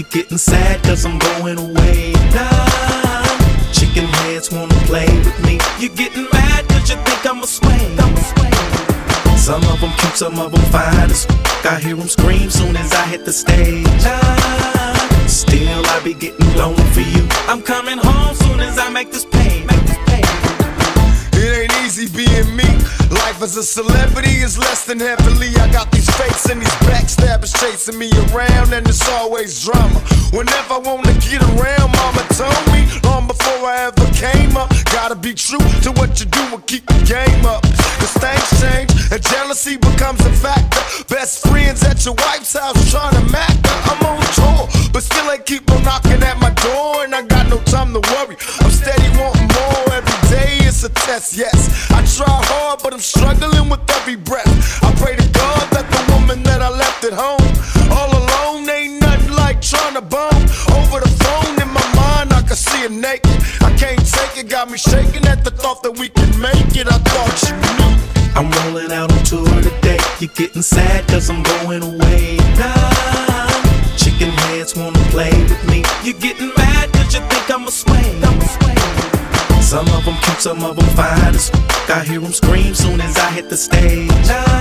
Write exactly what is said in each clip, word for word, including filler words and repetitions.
You're getting sad cause I'm going away. Nah, chicken heads wanna play with me. You're getting mad cause you think I'm a sway. Some of them cute, some of them fine as f***. I hear them scream soon as I hit the stage. Nah, still I be getting lonely for you. I'm coming home soon as I make this pay. Make this pay. It ain't easy being me. Life as a celebrity is less than heavily. I got these fakes and these backstabbers chasing me around, and it's always drama. Whenever I wanna get around, mama told me long before I ever came up, gotta be true to what you do and keep the game up. Cause things change and jealousy becomes a factor. Best friends at your wife's house trying to mack her. I'm on tour, but still they keep on knocking at my door, and I got no time to worry. I'm steady wanting more every day. It's a test, yes. I try hard, but I'm struggling with every breath. I pray to God that the woman that I left at home all alone ain't nothing like trying to bone. Over the phone in my mind, I can see her naked. I can't take it, got me shaking at the thought that we can make it. I thought you knew. I'm rolling out on tour today. You're getting sad cause I'm going away. Nah, chicken heads wanna play with me. You're getting mad cause you think I'm a sway. I'm a sway. Some of them cute, some of them fine as f***. I hear them scream soon as I hit the stage.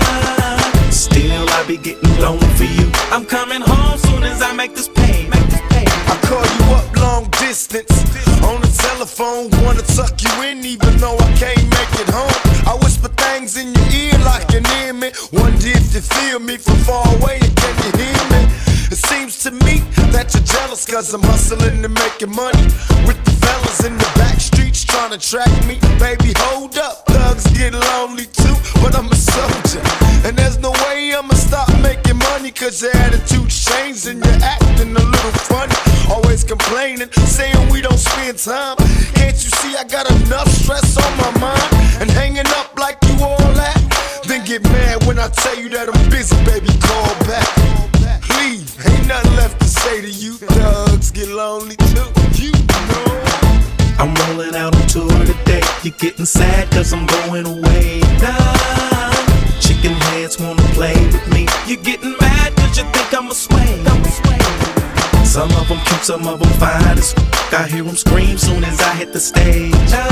Nah, still I be getting lonely for you. I'm coming home soon as I make this pay. Make this pay. I call you up long distance on the telephone, wanna tuck you in even though I can't make it home. I whisper things in your ear like you near me. Wonder if you feel me from far away and can you hear me? It seems to me that you're jealous cause I'm hustling and making money with the fellas in the back streets trying to track me. Baby, hold up, thugs get lonely too, but I'm a soldier, and there's no way I'ma stop making money cause your attitude's changed and you're acting a little funny. Always complaining, saying we don't spend time. Can't you see I got enough stress on my mind? And hanging up like you all that? Then get mad when I tell you that I'm busy, baby, call back. Leave, ain't nothing left to say to you. Thugs get lonely too, you know. I'm rolling out on tour today. You're getting sad cause I'm going away. Nah, chicken heads wanna play with me. You're getting mad cause you think I'm a sway. I'm a sway. Some of them cute, some of them fine as f***. I hear them scream soon as I hit the stage.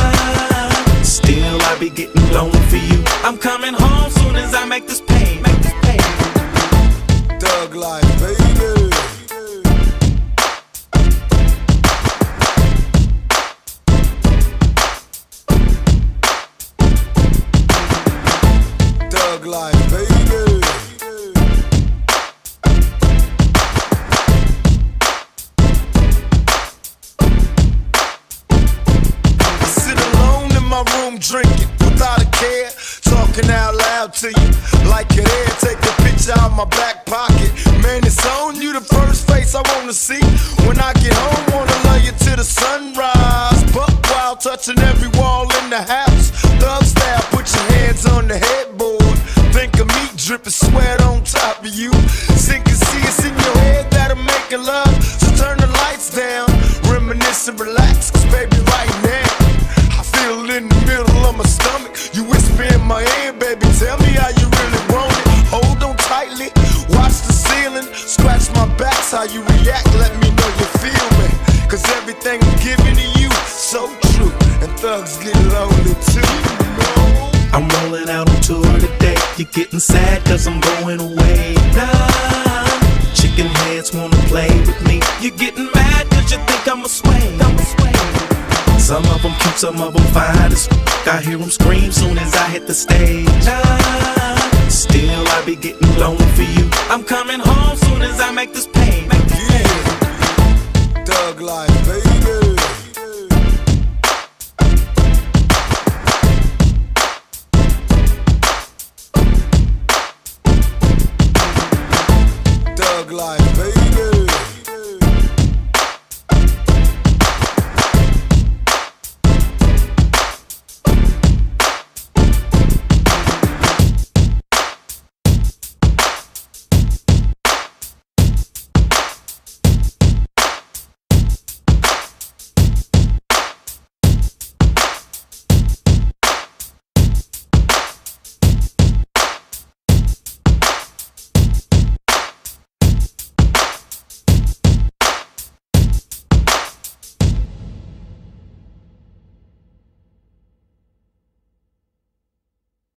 Nah, still I be getting lonely for you. I'm coming home soon as I make this pay. Make this pay. Thug life, baby. Thug life, baby. I sit alone in my room drinking without a care, talking out loud to you like you're there. Take a picture out my back pocket. Man, it's on you, the first face I wanna see. When I get home, wanna love you to the sunrise. Buck wild, touching every wall in the house. Thug style, put your hands on the headboard. Think of me dripping sweat on top of you. Sink and see it's in your head that I'm making love. So turn the lights down, reminisce and relax. Cause baby, right now I feel it in the middle of my stomach. You whisper in my ear, baby, tell me how you really want it. Hold on tightly, watch the ceiling, scratch my back's how you react. Let me know you feel me, cause everything I'm giving to you so true, and thugs get lonely too. I'm rolling out on tour today. You're getting sad cause I'm going away. Nah, chicken heads wanna play with me. You're getting mad cause you think I'm a sway. I'm a sway. Some of them cute, some of them fine as f***. I hear them scream soon as I hit the stage. Nah, still I be getting lonely for you. I'm coming home soon as I make this